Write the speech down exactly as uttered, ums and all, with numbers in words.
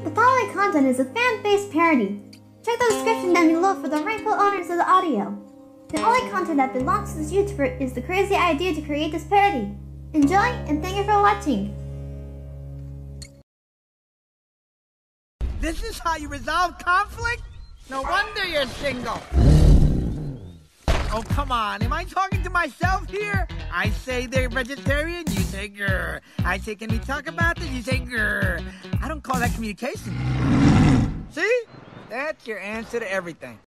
The following content is a fan-based parody. Check the description down below for the rightful owners of the audio. The only content that belongs to this YouTuber is the crazy idea to create this parody. Enjoy, and thank you for watching. This is how you resolve conflict? No wonder you're single. Oh, come on. Am I talking to myself here? I say they're vegetarian, you say grr. I say, can we talk about this? You say grr. I don't call that communication. See? That's your answer to everything.